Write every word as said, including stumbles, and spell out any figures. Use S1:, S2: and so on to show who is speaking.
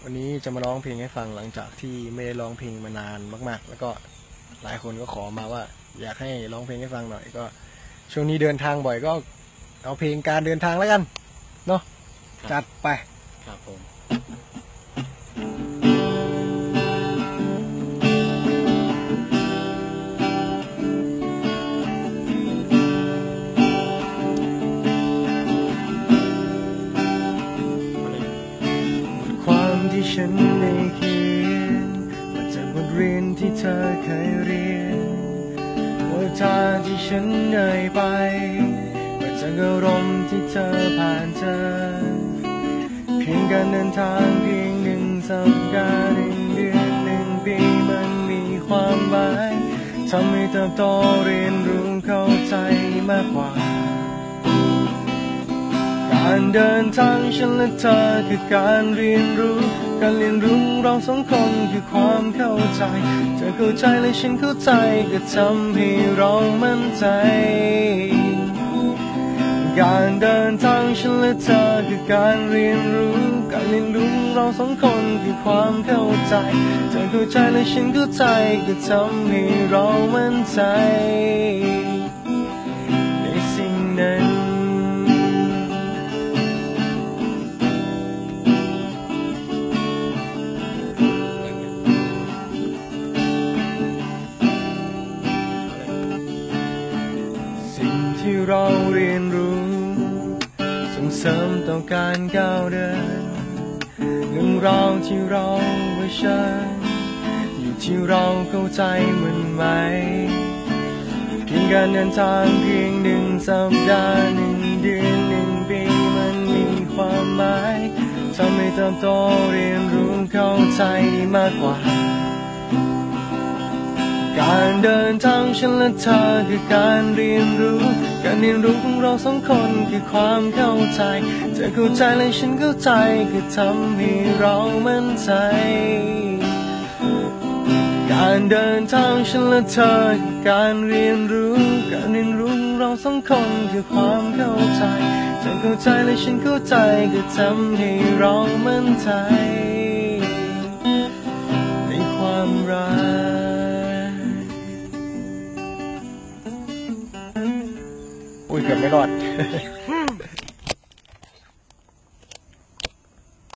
S1: วันนี้จะมาร้องเพลงให้ฟังหลังจากที่ไม่ได้ร้องเพลงมานานมากๆแล้วก็หลายคนก็ขอมาว่าอยากให้ร้องเพลงให้ฟังหน่อยก็ช่วงนี้เดินทางบ่อยก็เอาเพลงการเดินทางแล้วกันเนาะจัดไป
S2: ครับผม
S1: ความที่ฉันได้เขียนมาจากบทเรียนที่เธอเคยเรียนว่าทางที่ฉันเหนื่อยไปมาจากอารมณ์ที่เธอผ่านเจอเพียงการเดินทางเพียงหนึ่งสัปดาห์หนึ่งเดือนหนึ่งปีมันมีความหมายทำให้เติบโตเรียนรู้เข้าใจมากกว่าการเดินทางฉันและเธอคือการเรียนรู้การเรียนรู้เราสองคนคือความเข้าใจเธอเข้าใจและฉันเข้าใจก็ทำให้เรามั่นใจการเดินทางฉันและเธอคือการเรียนรู้การเรียนรู้เราสองคนคือความเข้าใจเธอเข้าใจและฉันเข้าใจก็ทำให้เรามั่นใจในสิ่งนั้นที่เราเรียนรู้ส่งเสริมต่อการก้าวเดินเรื่องราวที่เราเผชิญอยู่ที่เราเข้าใจมันไหมเพียงการเดินทางเพียงหนึ่งสัปดาห์หนึ่งเดือนหนึ่งปีมันมีความหมายทำให้เติบโตเรียนรู้เข้าใจดีมากกว่าการเดินทางฉันและเธอคือการเรียนรู้การเรียนรู้ของเราสองคนคือความเข้าใจเธอเข้าใจและฉันเข้าใจคือทำให้เรามั่นใจการเดินทางฉันและเธอคือการเรียนรู้การเรียนรู้ของเราสองคนคือความเข้าใจเธอเข้าใจและฉันเข้าใจคือทำให้เรามั่นใจในความรักอุ้ยเกือบไม่รอด